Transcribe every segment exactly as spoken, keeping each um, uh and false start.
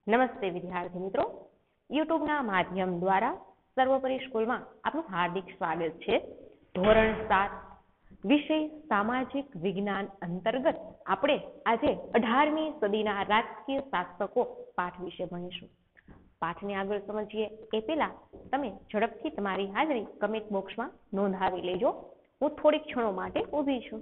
નમસ્તે વિદ્યાર્થી મિત્રો, યુટ્યુબના માધ્યમ દ્વારા સર્વોપરી સ્કૂલમાં આપનું હાર્દિક સ્વાગત છે. ધોરણ સાત વિષય સામાજિક વિજ્ઞાન અંતર્ગત આપણે આજે અઢારમી સદીના રાજકીય શાસકો પાઠ વિશે ભણીશું. પાઠને આગળ સમજીએ એ પહેલા તમે ઝડપથી તમારી હાજરી કમેન્ટ બોક્સમાં નોંધાવી લેજો. હું થોડીક ક્ષણો માટે ઊભી છું.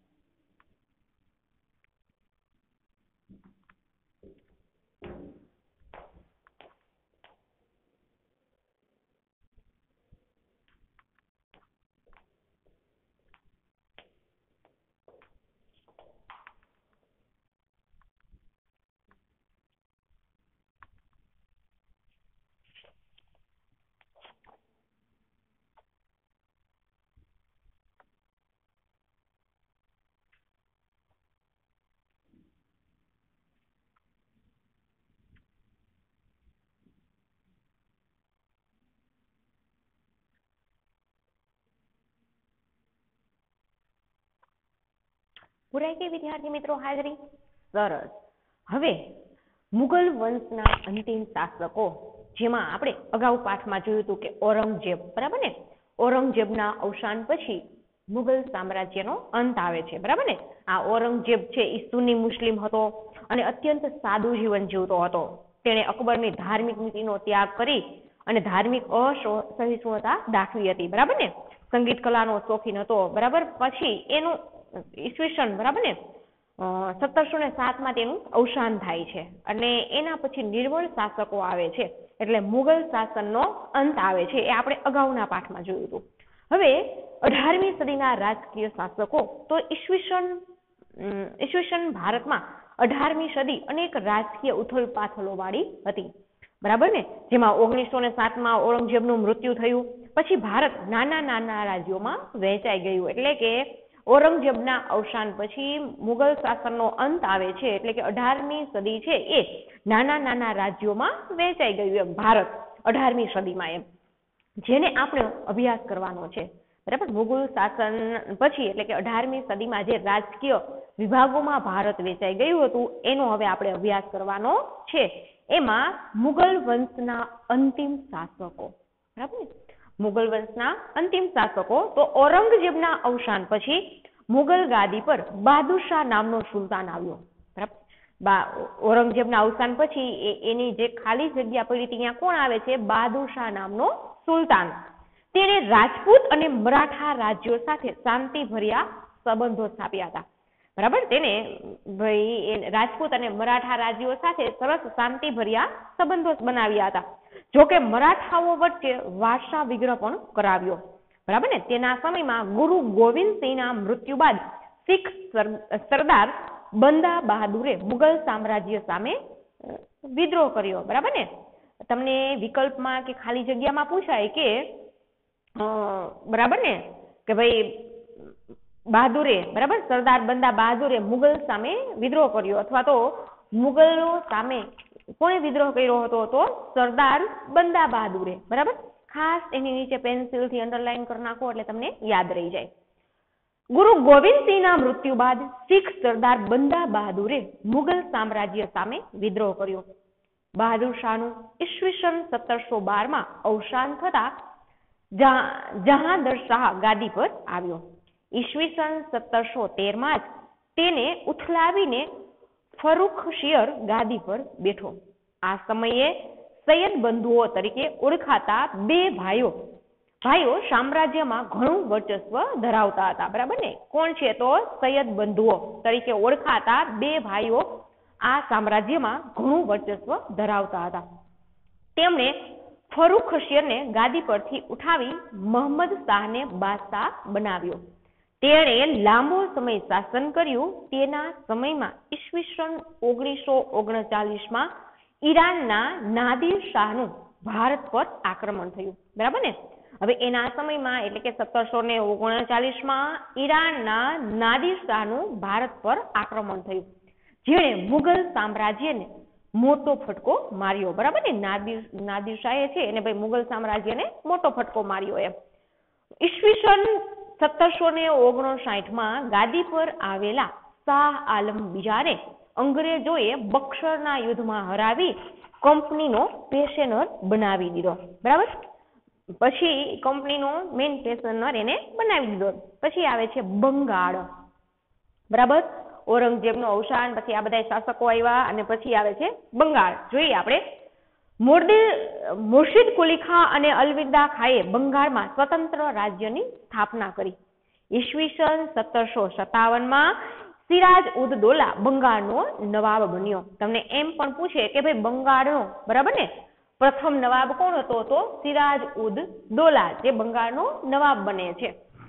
પુરાઈ ગઈ વિદ્યાર્થી મિત્રો હાજરી? સરસ. હવે મુગલ વંશના અંતિમ શાસકો, જેમાં આપણે અગાઉ પાઠમાં જોયું હતું કે ઔરંગઝેબ, બરાબર ને? ઔરંગઝેબના અવસાન પછી મુગલ સામ્રાજ્યનો અંત આવે છે, બરાબર ને? આ ઔરંગઝેબ છે એ સુન્ની મુસ્લિમ હતો અને અત્યંત સાદું જીવન જીવતો હતો. તેણે અકબરની ધાર્મિક નીતિનો ત્યાગ કરી અને ધાર્મિક અસહિષ્ણુતા દાખવી હતી, બરાબર ને? સંગીત કલાનો શોખીન હતો, બરાબર. પછી એનું ઈસવીસન બરાબર ને સત્તરસો ને સાત માં તેનું અવસાન થાય છે અને એના પછી નિર્બળ શાસકો આવે છે, એટલે મુગલ શાસનનો અંત આવે છે. એ આપણે અગાઉના પાઠમાં જોયું હતું. હવે અઢારમી સદીના રાજકીય શાસકો તો ઈસવીસન ઈસવીસન ભારતમાં અઢારમી સદી અનેક રાજકીય ઉથલ પાથલો વાળી હતી, બરાબર ને? જેમાં ઓગણીસો ને સાત માં ઔરંગઝેબનું મૃત્યુ થયું. પછી ભારત નાના નાના રાજ્યોમાં વહેંચાઈ ગયું, એટલે કે ઔરંગઝેબના અવસાન પછી મુગલ શાસનનો અંત આવે છે, એટલે કે અઢારમી સદી છે એ નાના નાના રાજ્યોમાં વહેંચાઈ ગયું એમ ભારત અઢારમી સદીમાં, એમ જેને આપણે અભ્યાસ કરવાનો છે, બરાબર? મુગલ શાસન પછી એટલે કે અઢારમી સદીમાં જે રાજકીય વિભાગોમાં ભારત વહેંચાઈ ગયું હતું એનો હવે આપણે અભ્યાસ કરવાનો છે. એમાં મુગલ વંશના અંતિમ શાસકો, બરાબર ને? મુગલ વંશના અંતિમ શાસકો તો ઔરંગઝેબના અવસાન પછી મુગલ ગાદી પર બહાદુર શાહ નામનો સુલતાન આવ્યો, બરાબર? ઔરંગઝેબના અવસાન પછી એની જે ખાલી જગ્યા પડી ત્યાં કોણ આવે છે? બહાદુર શાહ નામનો સુલતાન. તેણે રાજપૂત અને મરાઠા રાજ્યો સાથે શાંતિભર્યા સંબંધો સ્થાપ્યા હતા, બરાબર? તેને ભાઈ રાજપૂત અને મરાઠા રાજ્યો સાથે સરસ શાંતિભર્યા સંબંધો બનાવ્યા હતા. જોકે મરાઠાઓ વચ્ચે વારસા વિગ્રહ પણ કરાવ્યો, બરાબર ને? તેના સમયમાં ગુરુ ગોવિંદસિંહના મૃત્યુ બાદ શીખ સરદાર બંદા બહાદુરે મુગલ સામ્રાજ્ય સામે વિદ્રોહ કર્યો, બરાબર ને? તમને વિકલ્પમાં કે ખાલી જગ્યામાં પૂછાય કે બરાબર ને કે ભાઈ બહાદુરે, બરાબર, સરદાર બંદા બહાદુરે મુગલ સામે વિદ્રોહ કર્યો, અથવા તો મુગલો સામે કોણે વિદ્રોહ કર્યો હતો? તો સરદાર બંદા બહાદુરે, બરાબર? ખાસ એની નીચે પેન્સિલ થી અંડરલાઈન કરી નાખો એટલે તમને યાદ રહી જાય. ગુરુ ગોવિંદસિંહના મૃત્યુ બાદ શીખ સરદાર બંદા બહાદુરે મુગલ સામ્રાજ્ય સામે વિદ્રોહ કર્યો. બહાદુર શાહનું ઈસવીસન સત્તરસો બાર માં અવસાન થતા જહાંદર શાહ ગાદી પર આવ્યો. ઈસવીસન સત્તરસો તેર માં જ તેને ઉથલાવીને ફરુખશિયર ગાદી પર બેઠો. આ સમયે સૈયદ બંધુઓ તરીકે ઓળખાતા બે ભાઈઓ ભાઈઓ સામ્રાજ્યમાં ઘણું વર્ચસ્વ ધરાવતા હતા, બરાબર ને? કોણ છે? તો સૈયદ બંધુઓ તરીકે ઓળખાતા બે ભાઈઓ આ સામ્રાજ્યમાં ઘણું વર્ચસ્વ ધરાવતા હતા. તેમણે ફરુખશિયરને ગાદી પરથી ઉઠાવી મહંમદ શાહને બાદશાહ બનાવ્યો. તેણે લાંબો સમય શાસન કર્યું. તેના સમયમાં ઈસવીસન ઓગણીસો ઓગણચાલીસ માં ઈરાનના નાદિર શાહનું ભારત પર આક્રમણ થયું, બરાબર ને? હવે એના સમયમાં એટલે કે સત્તરસો ને ઓગણચાલીસ માં ઈરાનના નાદિર શાહનું ભારત પર આક્રમણ થયું, જેણે મુગલ સામ્રાજ્યને મોટો ફટકો માર્યો, બરાબર ને? નાદિર નાદિર શાહે છે એને ભાઈ મુગલ સામ્રાજ્યને મોટો ફટકો માર્યો એમ. ઈસવીસન સત્તરસો ને ઓગણસાઠ માં ગાદી પર આવેલા શાહ આલમ બીજાને અંગ્રેજોએ બક્સરના યુદ્ધમાં હરાવી કંપનીનો પેશનર બનાવી દીધો, બરાબર. પછી કંપનીનો મેઇન પેશનર એને બનાવી દીધો. પછી આવે છે બંગાળ, બરાબર. ઔરંગઝેબનું અવસાન પછી આ બધા શાસકો આવ્યા અને પછી આવે છે બંગાળ. જોઈએ આપણે મુર્શિદ કુલી ખાં અને અલવિદા ખાએ બંગાળમાં સ્વતંત્ર રાજ્યની સ્થાપના કરી. ઈસવીસન સત્તરસો સત્તાવન માં સિરાજ ઉદ દૌલા બંગાળનો નવાબ બન્યો. તમને એમ પણ પૂછે કે ભાઈ બંગાળનો, બરાબર ને, પ્રથમ નવાબ કોણ હતો? તો સિરાજ ઉદ દૌલા, જે બંગાળનો નવાબ બને છે.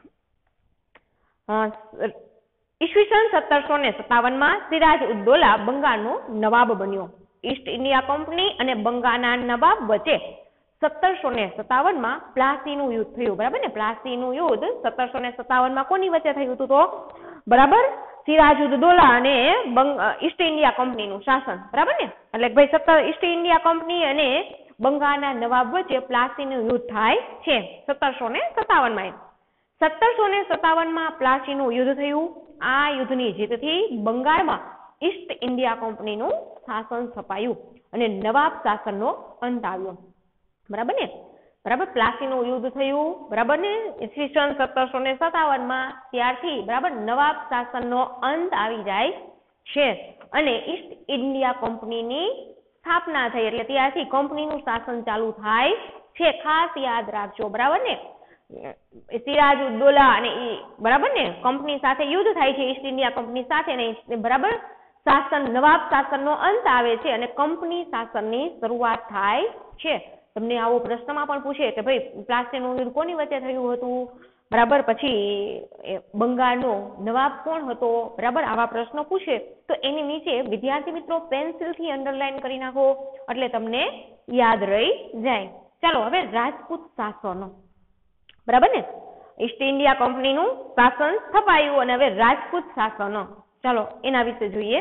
ઈસવીસન સત્તરસો ને સત્તાવન માં સિરાજ ઉદ દૌલા બંગાળનો નવાબ બન્યો. ઈસ્ટ ઇન્ડિયા કંપની અને બંગાળના નવાબ વચ્ચે સત્તરસો ને સત્તાવન માં પ્લાસીનું યુદ્ધ થયું, બરાબર ને. પ્લાસીનું યુદ્ધ સત્તરસો ને સત્તાવન માં કોની વચ્ચે થયું હતું? તો બરાબર સિરાજ ઉદ દૌલા અને ઈસ્ટ ઇન્ડિયા કંપનીનું શાસન, બરાબર ને. એટલે ભાઈ સત્તર ઈસ્ટ ઇન્ડિયા કંપની અને બંગાળના નવાબ વચ્ચે પ્લાસીનું યુદ્ધ થાય છે સત્તરસો ને સત્તાવન માં. સત્તરસો ને સત્તાવન માં પ્લાસીનું યુદ્ધ થયું. આ યુદ્ધની જીતથી બંગાળમાં ઈસ્ટ ઇન્ડિયા કંપનીનું શાસન સ્થપાયું અને નવાબ શાસનનો અંત આવ્યો, બરાબર ને. બરાબર, પ્લાસીનું યુદ્ધ થયું, બરાબર ને, ઈસવીસન સત્તરસો ને સત્તાવન માં. ત્યારથી બરાબર નવાબ શાસનનો અંત આવી જાય છે અને ઈસ્ટ ઇન્ડિયા કંપનીની સ્થાપના થઈ. એટલે ત્યારથી કંપનીનું શાસન ચાલુ થાય છે. ખાસ યાદ રાખજો, બરાબર ને. સિરાજ ઉદ દૌલા અને બરાબર ને કંપની સાથે યુદ્ધ થાય છે, ઈસ્ટ ઇન્ડિયા કંપની સાથે ને, બરાબર. શાસન નવાબ શાસનનો અંત આવે છે અને કંપની શાસનની શરૂઆત થાય છે. તમને આવો પ્રશ્નમાં પણ પૂછે કે ભાઈ પ્લાસીનું યુદ્ધ કોની વચ્ચે થયું હતું, બરાબર, પછી બંગાળનો નવાબ કોણ હતો, બરાબર. આવા પ્રશ્નો પૂછે તો એની નીચે વિદ્યાર્થી મિત્રો પેન્સિલથી અંડરલાઈન કરી નાખો એટલે તમને યાદ રહી જાય. ચાલો હવે રાજપૂત શાસનો, બરાબર ને. ઈસ્ટ ઇન્ડિયા કંપનીનું શાસન સ્થપાયું અને હવે રાજપૂત શાસનો, ચાલો એના વિશે જોઈએ.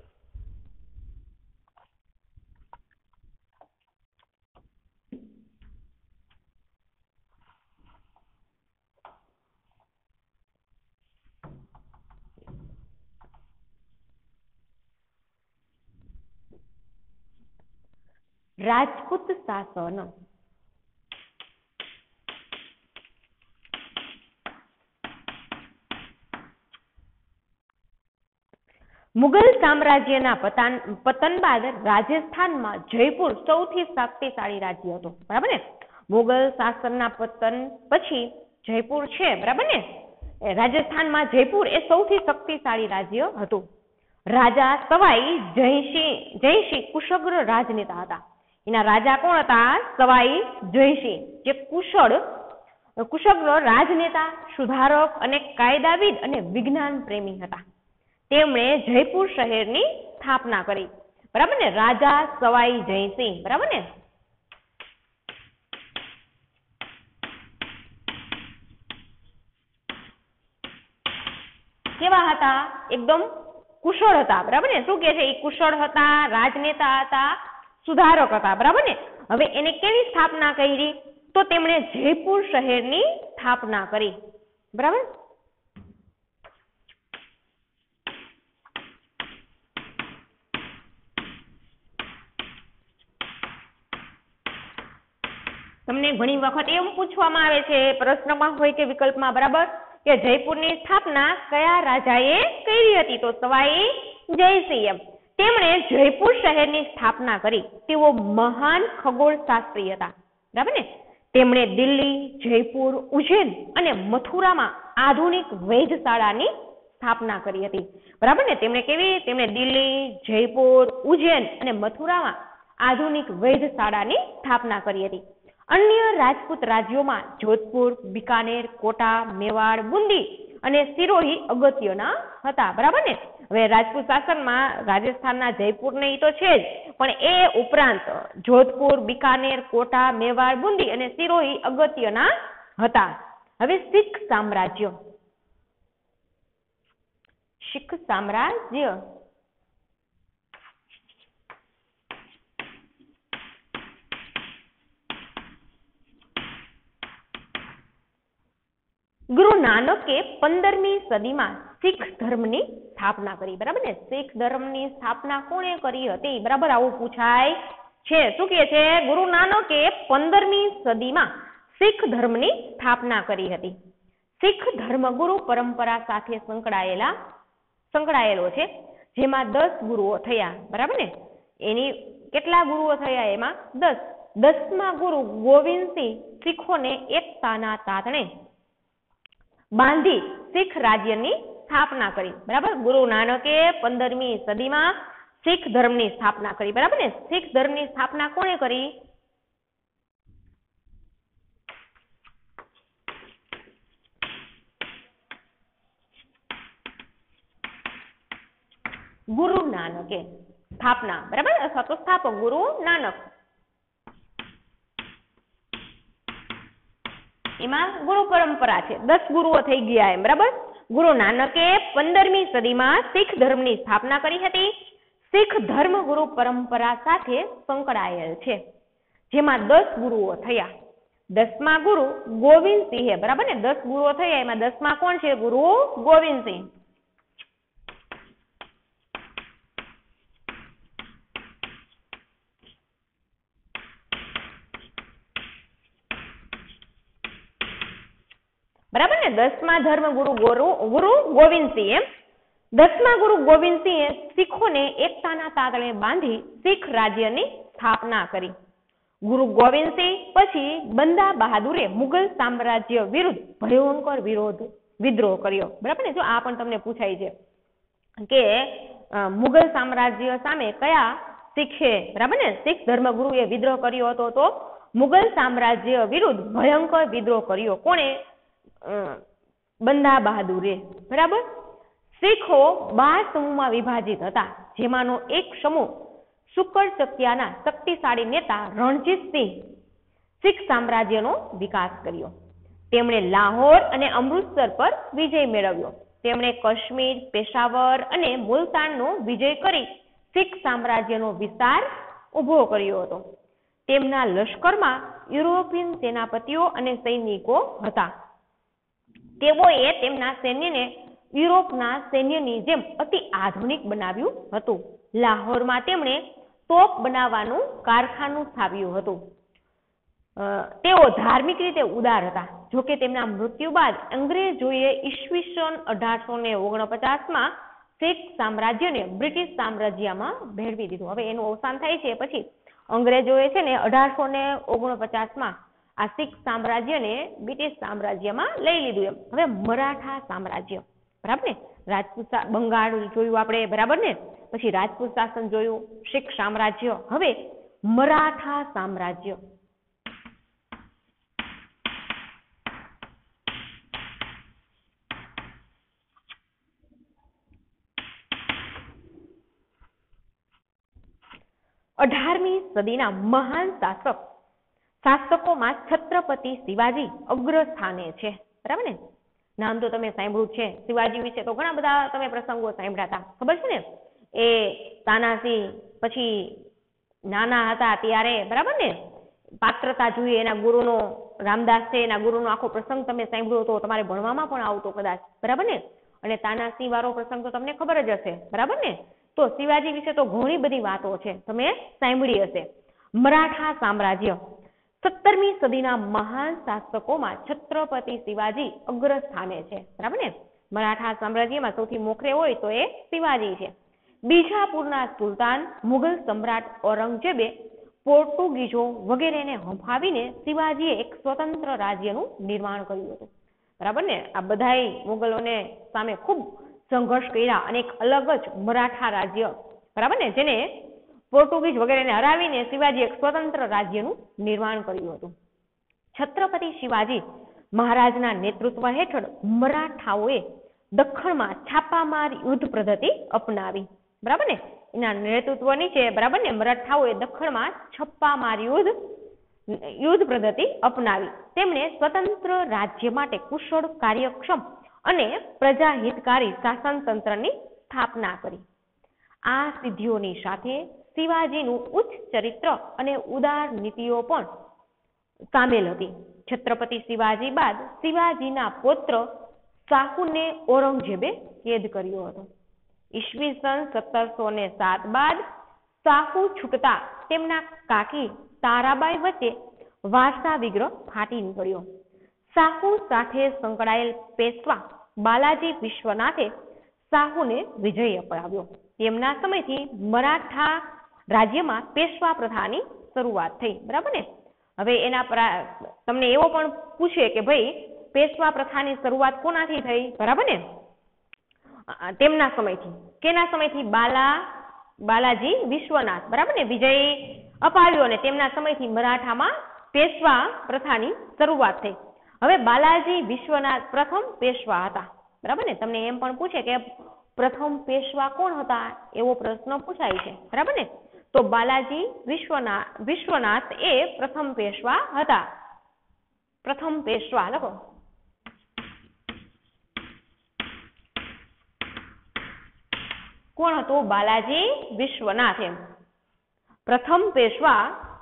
રાજપૂત શાસન મુગલ સામ્રાજ્યના પતન પતન બાદ રાજસ્થાનમાં જયપુર સૌથી શક્તિશાળી રાજ્ય હતું, બરાબર ને. મુગલ શાસનના પતન પછી જયપુર છે, બરાબર ને. રાજસ્થાનમાં જયપુર એ સૌથી શક્તિશાળી રાજ્ય હતું. રાજા સવાઈ જયસિંહ જયસિંહ કુશગ્ર રાજનેતા હતા. એના રાજા કોણ હતા? સવાઈ જયસિંહ, જે કુશળ કુશગ્ર રાજનેતા, સુધારક અને કાયદાવિદ અને વિજ્ઞાન પ્રેમી હતા. તેમણે જયપુર શહેરની સ્થાપના કરી, બરાબર ને. રાજા સવાઈ જયસિંહ, બરાબર ને. કેવા હતા? એકદમ કુશળ હતા, બરાબર ને. શું કે છે? એ કુશળ હતા, રાજનેતા હતા, સુધારક હતા, બરાબર ને. હવે એને કેવી સ્થાપના કરી? તો તેમણે જયપુર શહેરની સ્થાપના કરી, બરાબર. તમને ઘણી વખત એમ પૂછવામાં આવે છે પ્રશ્નમાં હોય કે વિકલ્પમાં, બરાબર, કે જયપુરની સ્થાપના કયા રાજાએ કરી હતી? તો સવાઈ જયસિંહ. તેમણે જયપુર શહેરની સ્થાપના કરી. તેઓ મહાન ખગોળશાસ્ત્રી હતા, બરાબર ને. તેમણે દિલ્હી, જયપુર, ઉજ્જૈન અને મથુરામાં આધુનિક વૈધશાળાની સ્થાપના કરી હતી, બરાબર ને. તેમણે કેવી? તેમણે દિલ્હી, જયપુર, ઉજ્જૈન અને મથુરામાં આધુનિક વૈધશાળાની સ્થાપના કરી હતી. અન્ય રાજપૂત રાજ્યોમાં જોધપુર, બિકાનેર, કોટા, મેવાડ, બુંદી અને સિરોહી અગત્યના હતા, બરાબર ને. હવે રાજપૂત શાસનમાં રાજસ્થાનના જયપુર ને ઈ તો છે જ, પણ એ ઉપરાંત જોધપુર, બિકાનેર, કોટા, મેવાડ, બુંદી અને સિરોહી અગત્યના હતા. હવે શીખ સામ્રાજ્ય શીખ સામ્રાજ્ય ગુરુ નાનકે પંદરમી સદીમાં શીખ ધર્મની સ્થાપના કરી, બરાબર ને. શીખ ધર્મની સ્થાપના કોણે કરી હતી? બરાબર, આવું પૂછાય છે શું કહે છે? ગુરુ નાનકે પંદરમી સદીમાં શીખ ધર્મની સ્થાપના કરી હતી. શીખ ધર્મ ગુરુ પરંપરા સાથે સંકળાયેલા સંકળાયેલો છે, જેમાં દસ ગુરુઓ થયા. બરાબર ને? એની કેટલા ગુરુઓ થયા? એમાં દસ. દસમા ગુરુ ગોવિંદસિંહ શીખોને એકતાના તાતણે બાંધી શીખ રાજ્યની સ્થાપના કરી. બરાબર? ગુરુ નાનકે પંદરમી સદીમાં શીખ ધર્મની સ્થાપના કરી. બરાબર ને? શીખ ધર્મની સ્થાપના કોણે કરી? ગુરુ નાનકે સ્થાપના. બરાબર? અથવા તો સ્થાપક ગુરુ નાનક. એમાં ગુરુ પરંપરા છે, દસ ગુરુઓ થઈ ગયા એમ. બરાબર? ગુરુ નાનકે પંદરમી સદીમાં શીખ ધર્મની સ્થાપના કરી હતી. શીખ ધર્મ ગુરુ પરંપરા સાથે સંકળાયેલ છે, જેમાં દસ ગુરુઓ થયા. દસમા ગુરુ ગોવિંદસિંહે. બરાબર ને? દસ ગુરુઓ થયા, એમાં દસમા કોણ છે? ગુરુ ગોવિંદસિંહ. બરાબર ને? દસમા ધર્મ ગુરુ ગુરુ ગુરુ ગોવિંદસિંહ એમ. દસમા ગુરુ ગોવિંદસિંહે શીખોને એકતાના તાતણે બાંધી શીખ રાજ્યની સ્થાપના કરી. ગુરુ ગોવિંદસિંહ પછી બંદા બહાદુરે મુગલ સામ્રાજ્ય વિરુદ્ધ ભયંકર વિરોધ વિદ્રોહ કર્યો. બરાબર ને? જો આ પણ તમને પૂછાય છે કે મુગલ સામ્રાજ્ય સામે કયા શીખે, બરાબર ને, શીખ ધર્મગુરુએ વિદ્રોહ કર્યો હતો? તો મુગલ સામ્રાજ્ય વિરુદ્ધ ભયંકર વિદ્રોહ કર્યો. કોણે? બંદા બહાદુરે. બરાબર? શીખો બાર સમૂહમાં વિભાજિત હતા, જેમાંનો એક સમૂહ શુકર ચકિયાના શક્તિશાળી નેતા રણજીતસિંહ શીખ સામ્રાજ્યનો વિકાસ કર્યો. તેમણે લાહોર અને અમૃતસર પર વિજય મેળવ્યો. તેમણે કાશ્મીર, પેશાવર અને મુલતાનનો વિજય કરી શીખ સામ્રાજ્યનો વિસ્તાર ઉભો કર્યો હતો. તેમના લશ્કરમાં યુરોપિયન સેનાપતિઓ અને સૈનિકો હતા. તેઓએ તેમના સૈન્યને યુરોપના સૈન્યની જેમ અતિ આધુનિક બનાવ્યું હતું. લાહોરમાં તેમણે તોપ બનાવવાનું કારખાનું સ્થાપ્યું હતું. તેઓ ધાર્મિક રીતે ઉદાર હતા. જોકે તેમના મૃત્યુ બાદ અંગ્રેજોએ ઈસવીસન અઢારસો ને ઓગણપચાસમાં શીખ સામ્રાજ્યને બ્રિટિશ સામ્રાજ્યમાં ભેળવી દીધું. હવે એનું અવસાન થાય છે પછી અંગ્રેજોએ છે ને અઢારસો ને ઓગણપચાસમાં આ શીખ સામ્રાજ્યને બ્રિટિશ સામ્રાજ્યમાં લઈ લીધું એમ. હવે મરાઠા સામ્રાજ્ય. બરાબર ને? રાજપૂત બંગાળ જોયું આપણે. બરાબર ને? પછી રાજપૂત શાસન જોયું, શીખ સામ્રાજ્ય. હવે મરાઠા સામ્રાજ્ય. અઢારમી સદીના મહાન શાસક શાસકોમાં છત્રપતિ શિવાજી અગ્રસ્થાને છે. બરાબર ને? નામ તો તમે સાંભળ્યું છે. શિવાજી વિશે તો ઘણા બધા તમે પ્રસંગો સાંભળ્યા હતા. ખબર છે ને? એ તાનાજી પછી નાના હતા ત્યારે, બરાબર ને, પાત્રતા જોઈએ એના ગુરુનો, રામદાસ છે એના ગુરુનો આખો પ્રસંગ તમે સાંભળ્યો તો તમારે ભણવામાં પણ આવતો કદાચ. બરાબર ને? અને તાનાસિંહ વાળો પ્રસંગ તો તમને ખબર જ હશે. બરાબર ને? તો શિવાજી વિશે તો ઘણી બધી વાતો છે, તમે સાંભળી હશે. મરાઠા સામ્રાજ્ય. સત્તરમી સદીના મહાન શાસકોમાં છત્રપતિ શિવાજી અગ્રસ્થાને છે. બરાબર ને? મરાઠા સામ્રાજ્યમાં સૌથી મોખરે હોય તો એ શિવાજી છે. બીજાપુરના સુલતાન મુગલ સમ્રાટ ઔરંગઝેબે પોર્ટુગીઝો વગેરેને હંફાવીને શિવાજીએ એક સ્વતંત્ર રાજ્યનું નિર્માણ કર્યું હતું. બરાબર ને? આ બધાય મુગલોને સામે ખૂબ સંઘર્ષ કર્યા અને એક અલગ જ મરાઠા રાજ્ય, બરાબર ને, જેને પોર્ટુગીઝ વગેરેને હરાવીને શિવાજી એક સ્વતંત્ર રાજ્યનું નિર્માણ કર્યું હતું. છત્રપતિ શિવાજી મહારાજના નેતૃત્વ હેઠળ મરાઠાઓએ દખ્ખણમાં છાપામાર યુદ્ધ પદ્ધતિ અપનાવી. બરાબર ને? એના નેતૃત્વ નીચે, બરાબર ને, મરાઠાઓએ દખ્ખણમાં છપ્પામાર યુદ્ધ યુદ્ધ પદ્ધતિ અપનાવી. તેમણે સ્વતંત્ર રાજ્ય માટે કુશળ, કાર્યક્ષમ અને પ્રજાહિતકારી શાસન તંત્રની સ્થાપના કરી. આ સિદ્ધિઓની સાથે શિવાજીનું ઉચ્ચ ચરિત્ર અને ઉદાર નીતિઓ પણ સામેલ હતી. છત્રપતિ શિવાજી બાદ શિવાજીના પૌત્ર શાહુને ઔરંગઝેબે કેદ કર્યો હતો. ઈસવીસન સત્તરસો ને સાત બાદ શાહુ છૂટતા તેમના કાકી તારાબાઈ વચ્ચે વારસા વિગ્રહ ફાટી નીકળ્યો. શાહુ સાથે સંકળાયેલ પેશવા બાલાજી વિશ્વનાથે શાહુને વિજય અપાવ્યો. તેમના સમયથી મરાઠા રાજ્યમાં પેશવા પ્રથાની શરૂઆત થઈ. બરાબર ને? હવે એના પર તમને એવો પણ પૂછે કે ભાઈ પેશવા પ્રથાની શરૂઆત કોનાથી થઈ? બરાબર ને? તેમના સમયથી. કેના સમયથી? બાલા બાલાજી વિશ્વનાથ. બરાબર ને? વિજય અપાવ્યો અને તેમના સમયથી મરાઠામાં પેશવા પ્રથાની શરૂઆત થઈ. હવે બાલાજી વિશ્વનાથ પ્રથમ પેશવા હતા. બરાબર ને? તમને એમ પણ પૂછે કે પ્રથમ પેશવા કોણ હતા? એવો પ્રશ્ન પૂછાય છે. બરાબર ને? તો બાલાજી વિશ્વનાથ વિશ્વનાથ એ પ્રથમ પેશવા હતા. પ્રથમ પેશવા લખો. કોણ હતો? બાલાજી વિશ્વનાથ. એમ પ્રથમ પેશવા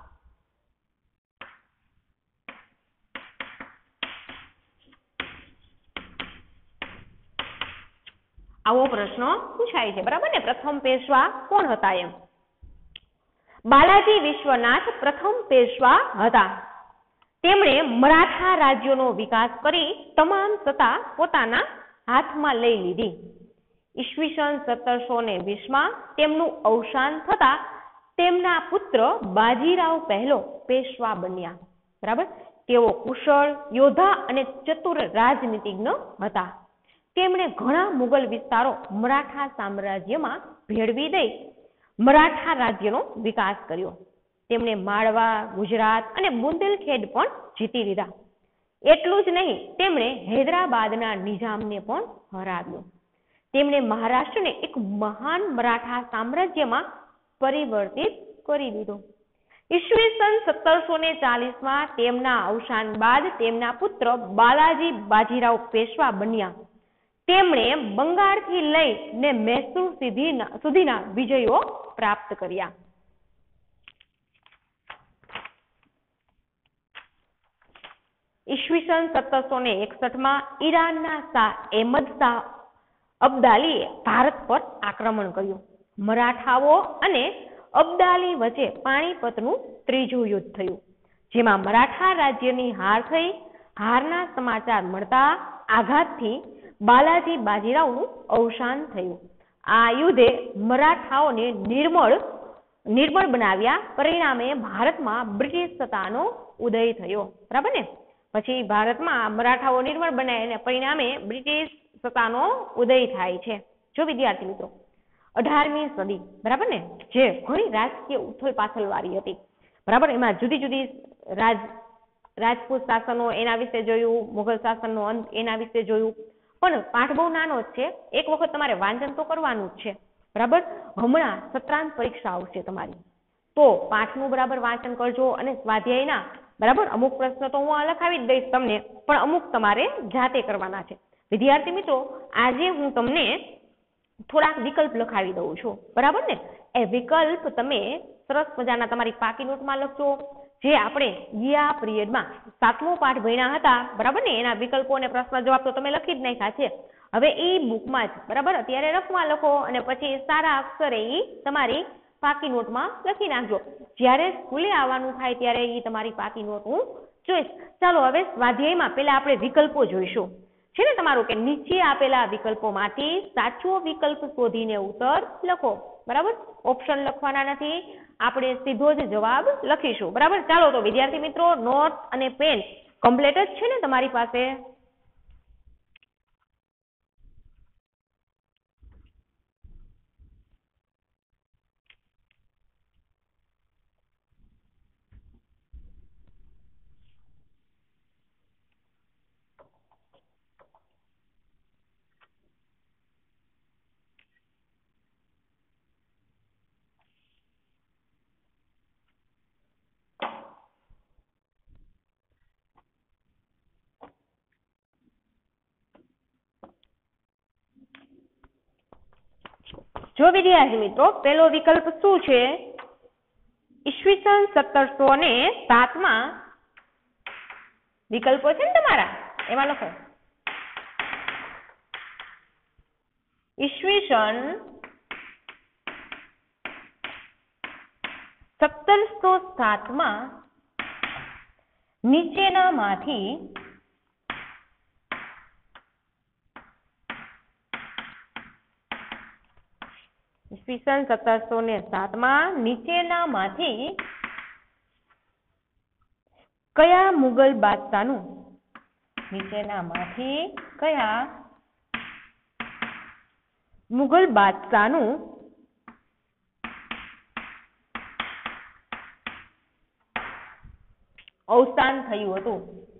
આવો પ્રશ્ન પૂછાય છે. બરાબર ને? પ્રથમ પેશવા કોણ હતા? એમ બાલાજી વિશ્વનાથ પ્રથમ પેશવા હતા. તેમણે મરાઠા રાજ્યોનો વિકાસ કરી તમામ સત્તા પોતાના હાથમાં લઈ લીધી. ઈસવીસન સત્તરસો ને વીસ માં તેમનું અવસાન થતા તેમના પુત્ર બાજીરાવ પહેલો પેશવા બન્યા. બરાબર? તેઓ કુશળ યોદ્ધા અને ચતુર રાજનીતિજ્ઞ હતા. તેમણે ઘણા મુગલ વિસ્તારો મરાઠા સામ્રાજ્યમાં ભેળવી દઈ મરાઠા રાજ્યનો વિકાસ કર્યો. તેમણે માળવા, ગુજરાત અને બુંદેલખેડ પણ જીતી લીધા. એટલું જ નહીં, તેમણે હૈદરાબાદના નિઝામને પણ હરાવ્યો. તેમણે મહારાષ્ટ્રને એક મહાન મરાઠા સામ્રાજ્યમાં પરિવર્તિત કરી દીધું. ઈસવીસન સત્તરસો ને ચાલીસ માં તેમના અવસાન બાદ તેમના પુત્ર બાલાજી બાજીરાવ પેશવા બન્યા. તેમણે બંગાળથી લઈને મૈસૂર સુધીના સુધીના વિજયો પ્રાપ્ત કર્યા. ઈસવીસન સત્તરસો ને એકસઠ માં ઈરાનના શાહ અહેમદ શાહ અબ્દાલીએ ભારત પર આક્રમણ કર્યું. મરાઠાઓ અને અબ્દાલી વચ્ચે પાણીપતનું ત્રીજું યુદ્ધ થયું, જેમાં મરાઠા રાજ્યની હાર થઈ. હારના સમાચાર મળતા આઘાતથી બાલાજી બાજીરાવનું અવસાન થયું. આ યુદ્ધે મરાઠાઓને નિર્મળ નિર્બળ બનાવ્યા. પરિણામે ભારતમાં બ્રિટિશ સત્તાનો ઉદય થયો. બરાબર ને? પછી ભારતમાં મરાઠાઓ નિર્બળ બન્યા અને પરિણામે બ્રિટિશ સત્તાનો ઉદય થાય છે. જો વિદ્યાર્થી મિત્રો, અઢારમી સદી, બરાબર ને, જે ઘણી રાજકીય ઉથલ પાથલ વાળી હતી. બરાબર? એમાં જુદી જુદી રાજ રાજપૂત શાસનો એના વિશે જોયું, મુઘલ શાસનનો અંત એના વિશે જોયું. પણ પાઠ બહુ નાનો જ છે. એક વખત તમારે વાંચન તો કરવાનું જ છે. બરાબર? હમણાં સત્રાંત પરીક્ષા આવશે તમારી, તો પાઠનું બરાબર વાંચન કરજો અને સ્વાધ્યાયના બરાબર અમુક પ્રશ્નો તો હું લખાવી જ દઈશ તમને, પણ અમુક તમારે જાતે કરવાના છે. વિદ્યાર્થી મિત્રો, આજે હું તમને થોડાક વિકલ્પ લખાવી દઉં છું. બરાબર ને? એ વિકલ્પ તમે સરસ મજાના તમારી પાકી નોટમાં લખજો. જે આપણે ગયા પિરિયડમાં સાતમો પાઠ ભણ્યા હતા, બરાબર ને, એના વિકલ્પો અને પ્રશ્ન જવાબ તો તમે લખી જ નાખ્યા છે. હવે એ બુકમાં જ બરાબર અત્યારે રફમાં લખો અને પછી સારા અક્ષરે એ તમારી પાકી નોટમાં લખી નાખજો. જ્યારે સ્કૂલે આવવાનું થાય ત્યારે એ તમારી પાકી નોટ હું જોઈશ. ચાલો હવે સ્વાધ્યાયમાં પહેલા આપણે વિકલ્પો જોઈશું. છે ને તમારું કે નીચે આપેલા વિકલ્પોમાંથી સાચો વિકલ્પ શોધીને ઉત્તર લખો. બરાબર? ઓપ્શન લખવાના નથી, આપણે સીધો જ જવાબ લખીશું. બરાબર? ચાલો તો વિદ્યાર્થી મિત્રો, નોટ અને પેન કમ્પ્લીટ જ છે ને તમારી પાસે? જો વિદ્યાર્થી મિત્રો, પહેલો વિકલ્પ શું છે? ઈસવીસન સત્તરસો ને સાત માં વિકલ્પો છે ને તમારા, એમાં લખો ઈસવીસન સત્તરસો સાતમાં નીચેનામાંથી ઈસવીસન સત્તરસો ને સાતમાં નીચેનામાંથી કયા મુગલ બાદશાહનું નીચેનામાંથી કયા મુગલ બાદશાહનું અવસાન થયું હતું?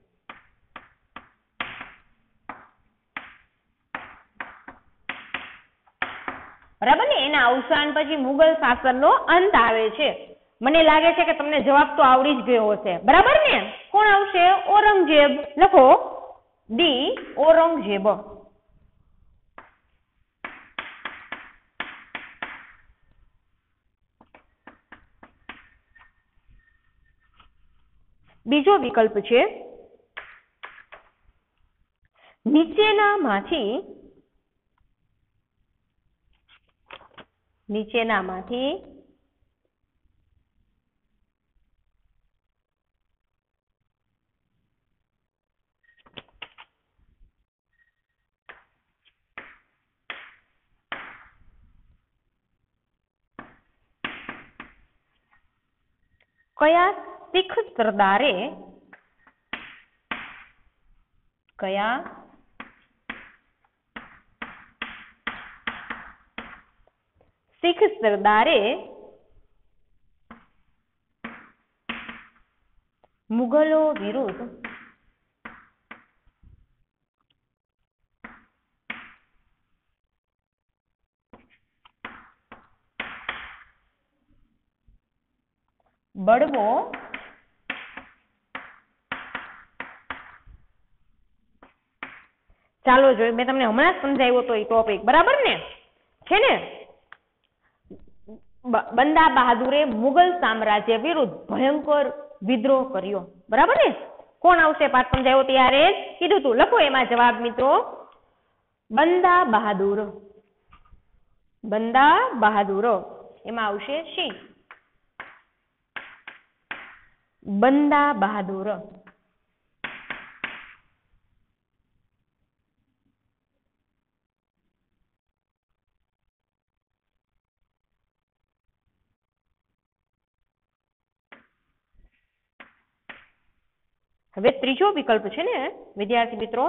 બરાબર ને, એના અવસાન પછી મુગલ શાસનનો અંત આવે છે. મને લાગે છે કે તમને જવાબ તો આવડી જ ગયો હશે. બરાબર ને? કોણ આવશે? ઔરંગઝેબ. લખો ડી ઔરંગઝેબ. બીજો વિકલ્પ છે નીચેનામાંથી નીચેનામાંથી કયા શીખ સરદારે કયા શીખ સરદારે મુગલો વિરુદ્ધ બળવો ચાલો જોઈએ. મેં તમને હમણાં સમજાવ્યો તો એ ટોપિક. બરાબર ને? છે ને? બંદા બહાદુરે મુગલ સામ્રાજ્ય વિરુદ્ધ ભયંકર વિદ્રોહ કર્યો. બરાબર ને? કોણ આવશે? પાઠ સમજાવ્યો ત્યારે જ કીધું તું. લખો એમાં જવાબ મિત્રો. બંદા બહાદુર. બંદા બહાદુર એમાં આવશે સી. બંદા બહાદુર. હવે ત્રીજો વિકલ્પ છે ને વિદ્યાર્થી મિત્રો,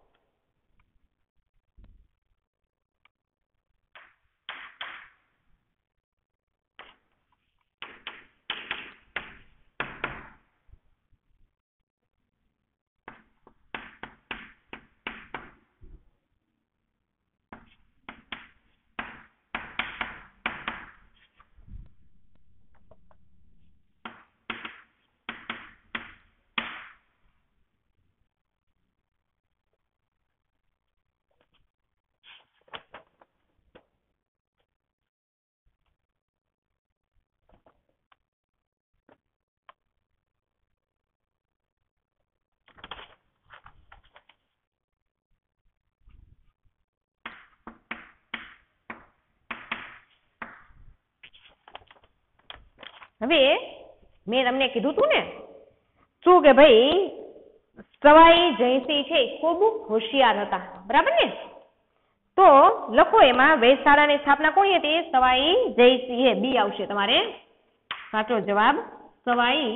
હવે મેં તમને કીધું તું ને શું કે ભાઈ સવાઈ જયસિંહ છે ખૂબ હોશિયાર હતા. બરાબર ને? તો લખો એમાં વેશશાળાની સ્થાપના કોની હતી? સવાઈ જયસિંહે. બી આવશે તમારે સાચો જવાબ. સવાઈ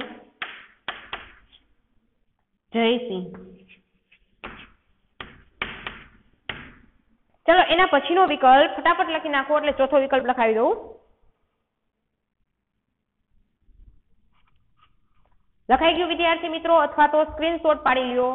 જયસિંહ. ચલો એના પછીનો વિકલ્પ ફટાફટ લખી નાખો એટલે ચોથો વિકલ્પ લખાવી દઉં. લખાઈ ગયું વિદ્યાર્થી મિત્રો? અથવા તો સ્ક્રીનશોટ પાડી લ્યો.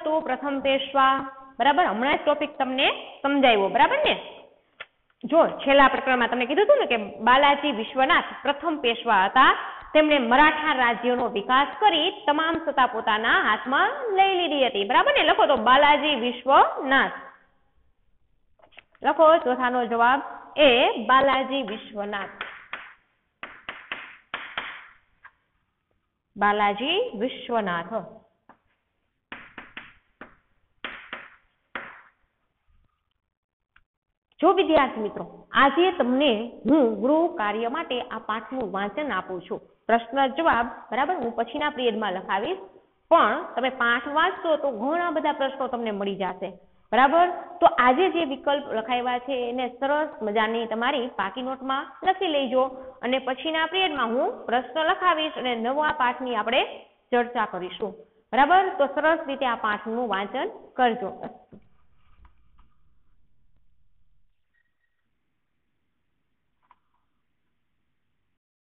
હતું પ્રથમ પેશવા, બરાબર, હમણાં જ ટોપિક તમને સમજાવ્યો, બરાબર ને. જો છેલ્લા પ્રકરણમાં તમને કીધું હતું ને કે બાલાજી વિશ્વનાથ પ્રથમ પેશવા હતા. તેમણે મરાઠા રાજ્યનો વિકાસ કરી તમામ સત્તા પોતાના હાથમાં લઈ લીધી હતી, બરાબર ને. લખો તો બાલાજી વિશ્વનાથ, લખો ચોથાનો જવાબ એ બાલાજી વિશ્વનાથ, બાલાજી વિશ્વનાથ. જો વિદ્યાર્થી મિત્રો આજે તમને હું ગૃહ કાર્ય માટે આ પાઠનું વાંચન આપું છું, પ્રશ્ન જવાબ બરાબર હું પછીના પિરિયડમાં લખાવીશ, પણ તમે પાઠ વાંચશો તો ઘણા બધા પ્રશ્નો તમને મળી જશે, બરાબર. તો આજે જે વિકલ્પ લખાવ્યા છે એને સરસ મજાની તમારી પાકી નોટમાં લખી લેજો અને પછીના પિરિયડમાં હું પ્રશ્ન લખાવીશ અને નવા પાઠની આપણે ચર્ચા કરીશું, બરાબર. તો સરસ રીતે આ પાઠનું વાંચન કરજો.